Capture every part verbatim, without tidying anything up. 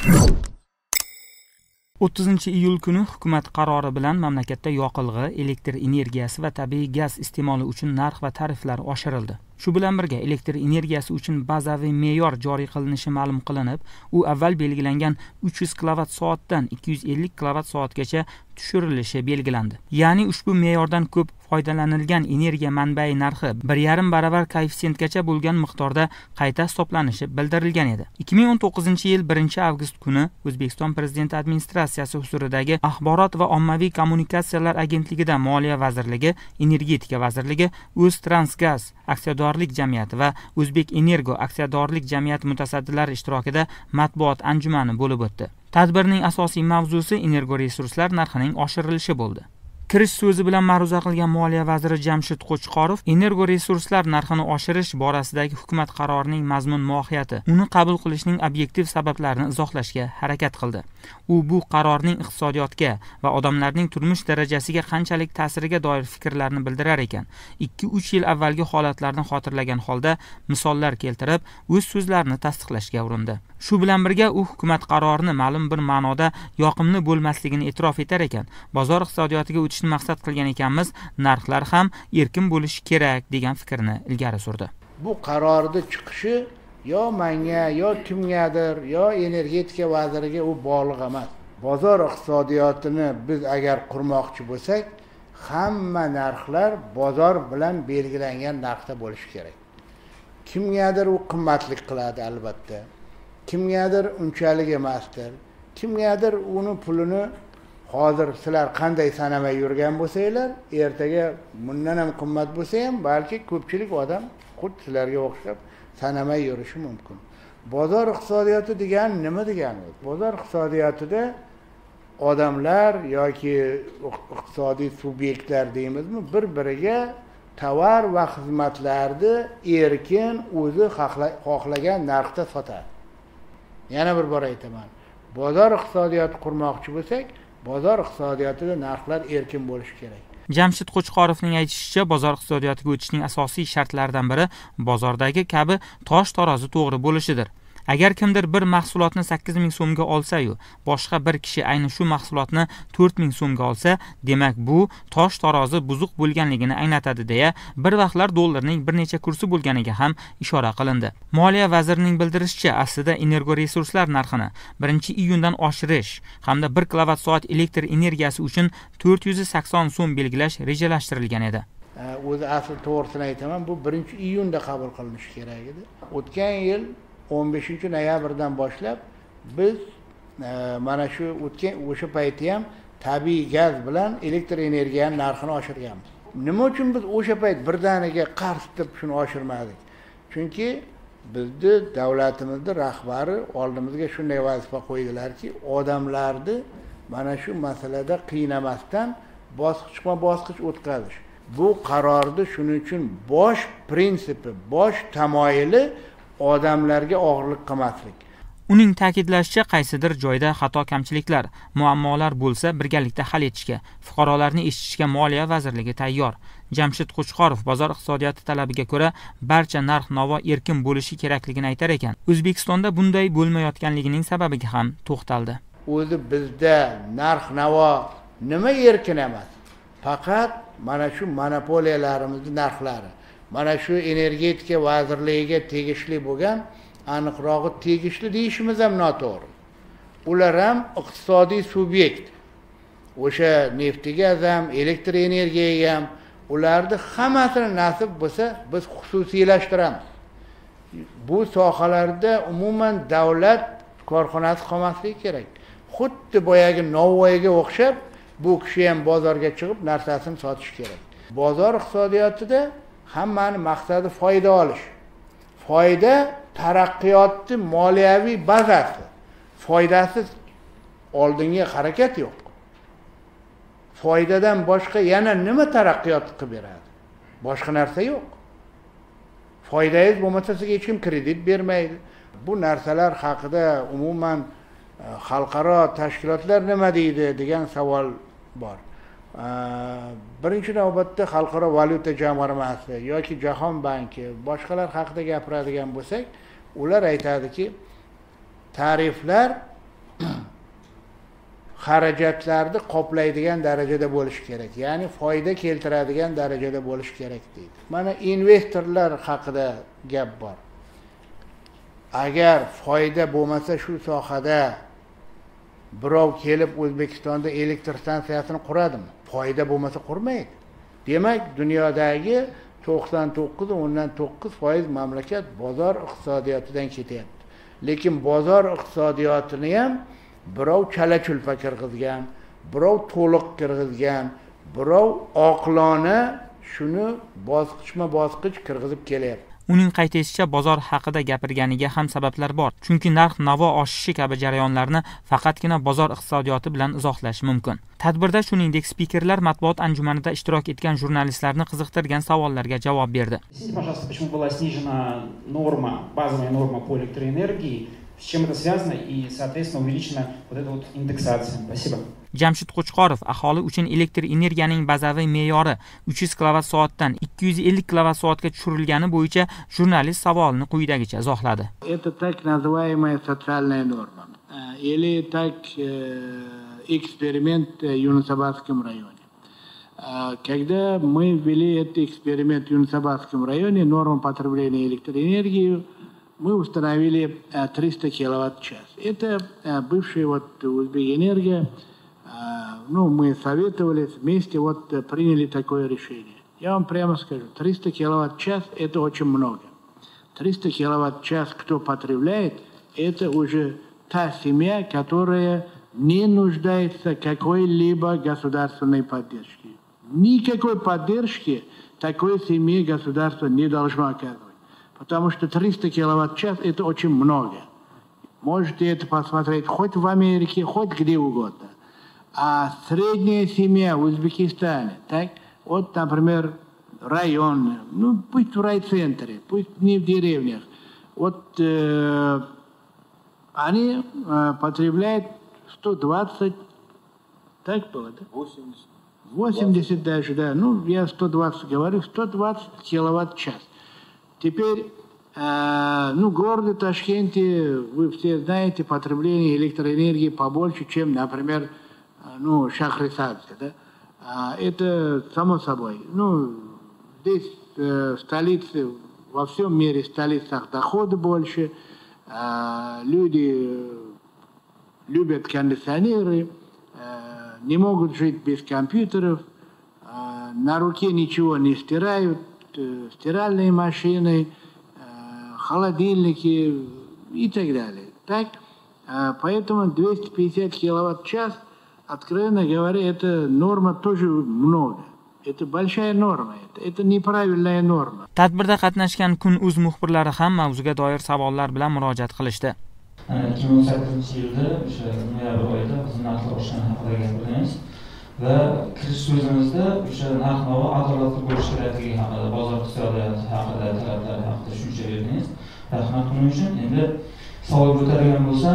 o'ttizinchi iyul kuni hukumat qarori bilan mamlakatda yoqilg'i, elektr energiyasi va tabiiy gaz iste'moli uchun narx va tariflar oshirildi. Shu bilan birga elektr energiyasi uchun bazaviy me'yor joriy qilinishi ma'lum qilinib, u avval belgilangan uch yuz kilovatt soatdan ikki yuz ellik kilovatt soatgacha tushirilishi belgilandi. Ya'ni ushbu me'yordan ko'p foydalanilgan energiya manbai narxi bir yarim baravar koeffitsiyentgacha bo'lgan miqdorda qayta hisoblanishi bildirilgan edi. ikki ming o'n to'qqizinchi yil birinchi avgust kuni O'zbekiston Prezidenti administratsiyasi huzuridagi Axborot va ommaviy kommunikatsiyalar agentligida Moliya vazirligi, Energetika vazirligi, O'ztransgaz aksiyadorlik jamiyati va O'zbek Energo aksiyadorlik jamiyati mutasaddilari ishtirokida matbuot anjumani bo'lib o'tdi. Tadbirning asosiy mavzusi energoresurslar narxining oshirilishi bo'ldi. Kirish so'zi bilan ma'ruza qilgan Moliya vaziri Jamshid Qo'chqorov energoresurslar narxini oshirish borasidagi hukumat qarorining mazmun mohiyati, uni qabul qilishning obyektiv sabablarini izohlashga harakat qildi. U bu qarorning iqtisodiyotga va odamlarning turmush darajasiga qanchalik ta'siriga doir fikrlarni bildirar ekan, ikki uch yil avvalgi holatlarni xotirlagan holda misollar keltirib, o'z so'zlarini tasdiqlashga urindi. Shu bilan birga u hukumat qarorini ma'lum bir ma'noda yoqimli bo'lmasligini e'tirof etar ekan, bozor iqtisodiyotiga o'tishni maqsad qilgan ekanmiz, narxlar ham erkin bo'lishi kerak degan fikrni ilgari surdi. Bu qarorning chiqishi yo menga, yo kimgadir, yo energetika vaziriga u bog'liq emas. Bozor iqtisodiyotini biz agar qurmoqchi bo'lsak, hamma narxlar bozor bilan belgilangan narxda bo'lishi kerak. Kimgadir u qimmatlik qiladi albatta. Kimgadir unchalik emasdir. Kimgadir uni pulini hozir sizlar qanday sanamay yurgan bo'lsanglar, ertaga bundan ham qimmat bo'lsa ham, balki ko'pchilik odam xuddi sizlarga o'xshab sanamay yurishi mumkin. Bozor iqtisodiyoti degan nima degani? Bozor iqtisodiyotida odamlar yoki iqtisodiy subyektlar deymizmi, bir-biriga tovar va xizmatlarni erkin o'zi xohlagan narxda sotadi. Yana bir bor aytaman. Bozor iqtisodiyoti qurmoqchi bo'lsak, bozor iqtisodiyotida narxlar erkin bo'lishi kerak. Jamshid Qo'chqorovning aytishicha, bozor iqtisodiyotiga o'tishning asosiy shartlaridan biri bozordagi kabi tosh tarozi to'g'ri bo'lishidir. Agar kimdir bir mahsulotni sakkiz ming so'mga olsa-yu, boshqa bir kishi ayni shu mahsulotni to'rt ming so'mga olsa, demak bu tosh tarozi buzuq bo'lganligini anglatadi deya bir vaqtlar dollarning bir necha kursi bo'lganiga ham ishora qilindi. Moliya vazirining bildirishicha, aslida energoresurslar narxini birinchi iyundan oshirish hamda bir kilovatt soat elektr energiyasi uchun to'rt yuz sakson so'm belgilash rejalashtirilgan edi. O'zi asl to'g'risini aytaman, bu birinchi iyunda qabul qilinishi kerak edi. O'tgan yil o'n beshinchi noyabrdan boshlab biz e, mana shu o'tgan o'sha paytda ham tabiiy gaz bilan elektr energiyaning narxini oshirganmiz. Nima uchun biz o'sha payt birdaniga qars deb shuni oshirmadik? Chunki bizni davlatimizning rahbari oldimizga shunday vazifa qo'ydilarki, odamlarni mana shu masalada qiynamasdan bosqichma-bosqich o'tkazish. Bu qarorni shuning uchun bosh prinsipi, bosh tamoyili odamlarga og'irlik qilmaslik. Uning ta'kidlashicha, qaysidir joyda xato kamchiliklar, muammolar bo'lsa, birgalikda hal etishga, fuqarolarni eshitishga Moliya vazirligi tayyor. Jamshid Qo'chqorov bozor iqtisodiyoti talabiga ko'ra barcha narx-navo erkin bo'lishi kerakligini aytar ekan. O'zbekistonda bunday bo'lmayotganligining sababiga ham to'xtaldi. O'zi bizda narx-navo nima erkin emas? Faqat mana shu monopoliyalarimizning narxlari. Mana shu energetika vazirligiga tegishli bo'lgan, aniqrog'i tegishli deyishimiz ham noto'g'ri. Ular ham iqtisodiy subyekt. O'sha neftiga ham, elektr energiyaga ham, ularni hammasini nasib bo'lsa, biz xususiylashtiramiz. Bu sohalarda umuman davlat korxonasi qolmasligi kerak. Xuddi boyagi Novvoyga o'xshab, bu kishi ham bozorga chiqib narsasini sotish kerak. Bozor iqtisodiyotida hammani maqsadi foyda olish. Foyda taraqqiyotning moliyaviy bazasi. Foydasiz oldinga harakat yo'q. Foydadan boshqa yana nima taraqqiyot qilib beradi? Boshqa narsa yo'q. Foydangiz bo'lmasa sizga hech kim kredit bermaydi. Bu narsalar haqida umuman xalqaro tashkilotlar nima deydi degan savol bor. Birinchi navbatda xalqaro valyuta jamg'armasi yoki Jahon banki, boshqalar haqida gapiradigan bo'lsak, ular aytadiki, tariflar xarajatlarni qoplaydigan darajada bo'lishi kerak, ya'ni foyda keltiradigan darajada bo'lishi kerak deydi. Mana investorlar haqida gap bor. Agar foyda bo'lmasa shu sohada birov kelib O'zbekistonda elektr stansiyasini quradimi? Foyda bo'lmasa qurmaydi. Demak, dunyodagi to'qson to'qqiz o'ndan to'qqiz foiz mamlakat bozor iqtisodiyotidan ketyapti. Lekin bozor iqtisodiyotini ham birov chala-chulpa kirgizgan, birov to'liq kirgizgan, birov oqilona shuni bosqichma-bosqich kirgizib kelyapti. Uning qayd etishicha, bozor haqida gapirganiga ham sabablar bor. Chunki narx-navo oshishi kabi jarayonlarni faqatgina bozor iqtisodiyoti bilan izohlash mumkin. Tadbirda shuningdek spikerlar matbuot anjumanida ishtirok etgan jurnalistlarni qiziqtirgan savollarga javob berdi. Объясните, пожалуйста, почему была снижена норма, базовая норма по электроэнергии, с чем это связано и, соответственно, увеличена вот эта вот индексация. Спасибо. Jamshid Qo'chqorov aholi uchun elektr energiyaning bazaviy me'yori uch yuz kilovatt soatdan ikki yuz ellik kilovatt soatga tushirilgani bo'yicha jurnalist savolini quyidagicha izohladi. Это так называемая социальная норма или так эксперимент в Юнусабадском районе. Когда мы ввели этот эксперимент в Юнусабадском районе, норма потребления электроэнергии мы установили триста киловатт в час. Это бывшая вот Узбекэнерго. Ну, мы советовались вместе, вот приняли такое решение. Я вам прямо скажу, триста киловатт в час – это очень много. триста киловатт в час кто потребляет, это уже та семья, которая не нуждается в какой-либо государственной поддержке. Никакой поддержки такой семье государство не должно оказывать. Потому что триста киловатт в час – это очень много. Можете это посмотреть хоть в Америке, хоть где угодно. А средняя семья в Узбекистане, так, вот, например, районная, ну, пусть в райцентре, пусть не в деревнях, вот э, они э, потребляют сто двадцать, так было, да? восемьдесят. восемьдесят даже, да, ну, я сто двадцать говорю, сто двадцать киловатт в час. Теперь, э, ну, в городе Ташкенте, вы все знаете, потребление электроэнергии побольше, чем, например, ну, Шахрисабзе, да? А, это само собой. Ну, здесь э, в столице, во всем мире в столицах доходы больше, а, люди любят кондиционеры, а, не могут жить без компьютеров, а, на руке ничего не стирают, а, стиральные машины, а, холодильники и так далее. Так? А, поэтому двести пятьдесят киловатт в час, откровенно говоря, это норма тоже много. Это большая норма, это, это неправильная норма. Tadbirda qatnashgan Kun.uz muxbirlari ham mavzuga doir savollar bilan murojaat qilishdi. ikki ming o'n sakkizinchi yilda o'sha noyabr oyida biz narxlar oshgani haqida gapirdingiz va kirish so'zimizda o'sha narx-navo adolatli bo'lishi kerakligi haqida, bozor iqtisodiyoti haqida, talablari haqida tushuncha berdingiz. Rahmat buning uchun. Endi savol ko'targan bo'lsam,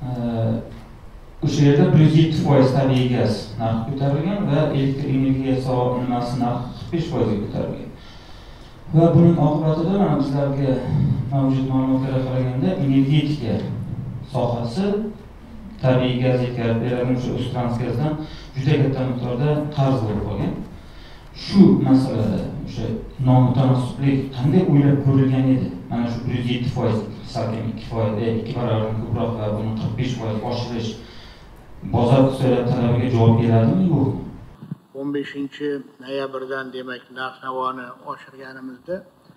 o'sha yerda bir yuz yetti foiz tabiiy gaz narxi ko'tarilgan va elektr energiya sohasi narxi qirq besh foizga ko'tarilgan. Va buning oqibatida mana bizlarga mavjud ma'lumotlarga qaraganda energetika sohasi tabiiy gaz yetkazib beradigan o'sha O'ztransgazdan juda katta miqdorda qarz bo'lib qolgan. Shu masalada o'sha nomutanosiblik qanday o'ylab ko'rilgan edi? Mana shu bir yuz yetti foiz salkam ikki foiz, ikki barobar ko'proq va buni qirq besh foiz oshirish bozor iqtisodiyoti talabiga javob beradimi yo'qmi? o'n beshinchi noyabrdan demak narx-navoni oshirganimizda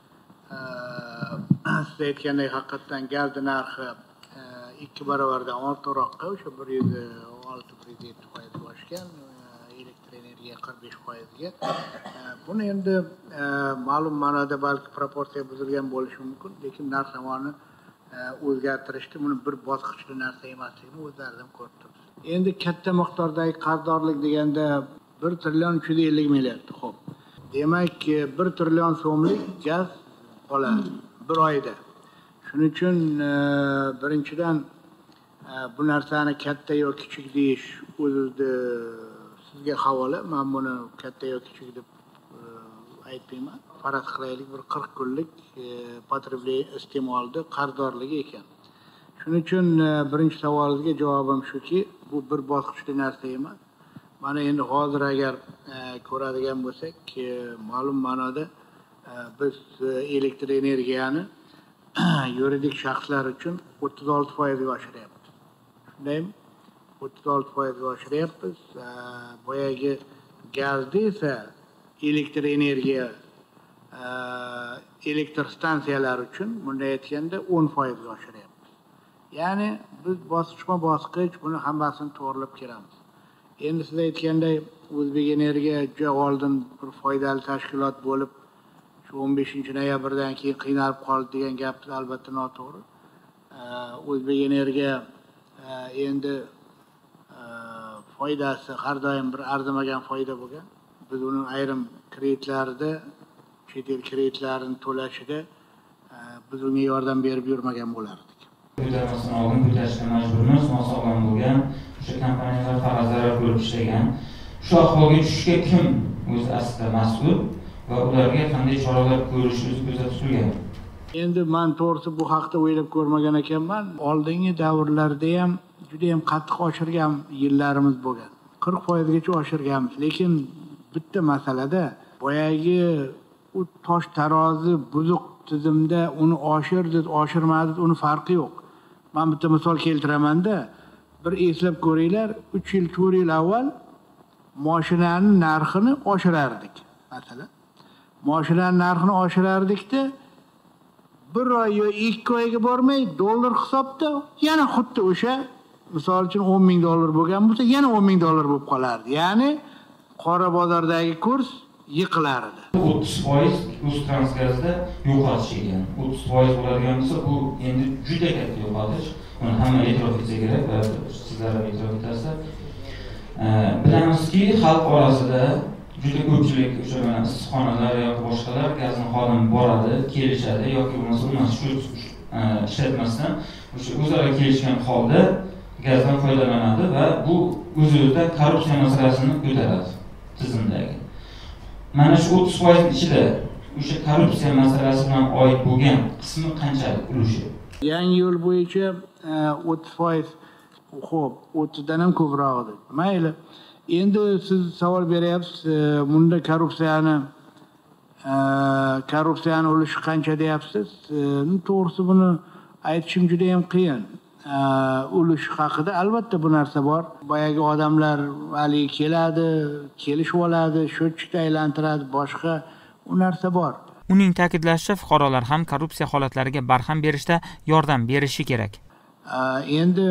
siz aytgandek haqiqatdan gaz narxi ikki barobardan ortiqroqqa o'sha bir yuz olti bir yuz yetti foizga oshgan, elektr energiya qirq besh foizga. Buni endi ma'lum ma'noda balki proporsiya buzilgan bo'lishi mumkin, lekin narx-navoni o'zgartirishda buni bir bosqichli narsa emasligini o'zlaridan ko'rib turibsiz. Endi katta miqdordagi qarzdorlik deganda bir trillion uch yuz ellik milliard. Xo'p. Demak, bir trillion so'mlik gaz oladi bir oyda. Shuning uchun birinchidan bu narsani katta yo kichik deyish o'zida sizga havola. Men buni katta yo kichik deb aytmayman. Faraz qilaylik, bir qirq kunlik potrebleniya iste'molda qarzdorligi ekan. Shuning uchun birinchi savolingizga javobim shuki, bu bir bosqichli narsa emas. Mana endi hozir agar ko'radigan bo'lsak, ma'lum ma'noda biz elektr energiyani yuridik shaxslar uchun o'ttiz olti foizga oshiryapmiz. Shundaymi? o'ttiz olti foizga oshiryapmiz. Boyagi gazda esa elektr energiya elektr stansiyalar uchun bunday aytganda o'n foizga oshiryapmiz. Ya'ni biz bosqichma-bosqich buni hammasini to'g'rilab kelamiz. Endi siz aytganday O'zbek Energiya juda oldin bir foydali tashkilot bo'lib, shu o'n beshinchi noyabrdan keyin qiynalib qoldi degan gap albatta noto'g'ri. O'zbek Energiya endi foydasi har doim bir arzimagan foyda bo'lgan. Biz uning ayrim kreditlarida, chet el kreditlarini to'lashida biz unga yordam berib yurmagan bo'lardik. Ko'tarmasdan oldin ko'tarishga majburmiz, nosog'lom bo'lgan, o'sha kompaniyalar faqat zarar ko'rib ishlagan. Shu ahvolga tushishga kim o'zi aslida mas'ul va ularga qanday choralar ko'rishingiz ko'zda tutilgan? Endi men to'g'risi bu haqda o'ylab ko'rmagan ekanman. Oldingi davrlarda ham juda ham qattiq oshirgan yillarimiz bo'lgan. qirq foizgacha oshirganmiz, lekin bitta masalada boyagi u tosh tarozi buzuq tizimda uni oshirdi, oshirmadi, uni farqi yo'q. Men bitta misol keltiramanda, bir eslab ko'ringlar, uch yil, to'rt yil avval mashinaning narxini oshirardik. Masalan, mashinaning narxini oshirardikda bir oy yo ikki oyga bormay dollar hisobda yana xuddi o'sha, misol uchun o'n ming dollar bo'lgan bo'lsa, yana o'n ming dollar bo'lib qolardi. Ya'ni qora bozordagi kurs yiqilardi. o'ttiz foiz Uztransgazda yo'qotish ekan. o'ttiz foiz bo'ladigan bo'lsa, bu endi juda katta yo'qotish. Buni hamma e'tirof etsa kerak va sizlar ham e'tirof etasiz. Bilamizki, xalq orasida juda ko'pchilik o'sha mana issiqxonalar yoki boshqalar gazni xodim boradi, kelishadi yoki bo'lmasa umuman shu ishlatmasdan o'sha o'zaro kelishgan holda gazdan foydalanadi va bu o'z-o'zida korrupsiya masalasini ko'taradi tizimdagi. Mana shu o'ttiz foiz ichida o'sha korrupsiya masalasi bilan oid bo'lgan qismi qanchalik ulushi? Yangi yo'l bo'yicha o'ttiz foiz, xo'p, o'ttizdan ham ko'prog'idir. Mayli. Endi siz savol beryapsiz, bunda korrupsiyani korrupsiyani ulushi qancha deyapsiz? To'g'risi buni aytishim juda ham qiyin. Ulush haqida albatta bu narsa bor. Boyagi odamlar hali keladi, kelishib oladi, sho'tchikda aylantiradi, boshqa u narsa bor. Uning ta'kidlashicha, fuqarolar ham korrupsiya holatlariga barham berishda yordam berishi kerak. Endi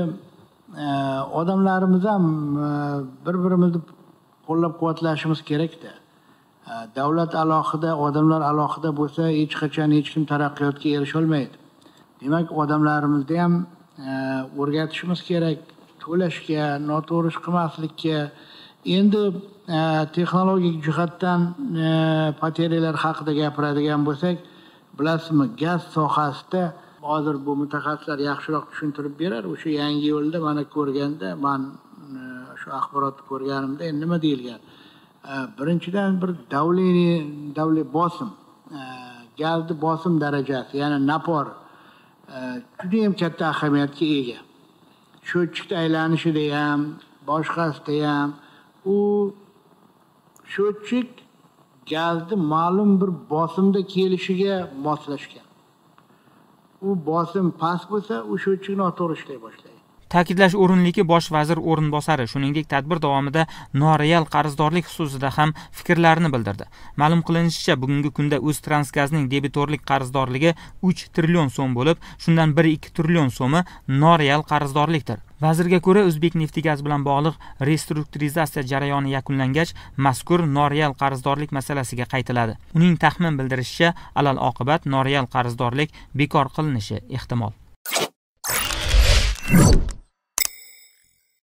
odamlarimiz ham bir-birimizni qo'llab-quvvatlashimiz kerak-da. Davlat alohida, odamlar alohida bo'lsa, hech qachon hech kim taraqqiyotga erisha olmaydi. Demak, odamlarimizni ham o'rgatishimiz kerak, to'lashga, noto'g'ri ish qilmaslikka. Endi texnologik jihatdan poteriyalar haqida gapiradigan bo'lsak, bilasizmi, gaz sohasida hozir bu mutaxassislar yaxshiroq tushuntirib berar. O'sha yangi yo'lda mana ko'rganda, men shu axborotni ko'rganimda nima deyilgan? Birinchidan bir davleniy, davlat bosim, gazni bosim darajasi, ya'ni napor juda ham katta ahamiyatga ega. Sho'tchikda aylanishida ham, boshqasida ham u sho'tchik gazni ma'lum bir bosimda kelishiga moslashgan. U bosim past bo'lsa, u sho'tchik noto'g'ri ishlay boshlaydi. Ta'kidlash o'rinliki, bosh vazir o'rinbosari shuningdek tadbir davomida noreal qarzdorlik xususida ham fikrlarini bildirdi. Ma'lum qilinishicha, bugungi kunda Uztransgazning debitorlik qarzdorligi uch trillion so'm bo'lib, shundan bir ikki trillion so'mi noreal qarzdorlikdir. Vazirga ko'ra, O'zbekneftgaz bilan bog'liq restrukturizatsiya jarayoni yakunlangach, mazkur noreal qarzdorlik masalasiga qaytiladi. Uning taxmin bildirishicha, alal oqibat noreal qarzdorlik bekor qilinishi ehtimol.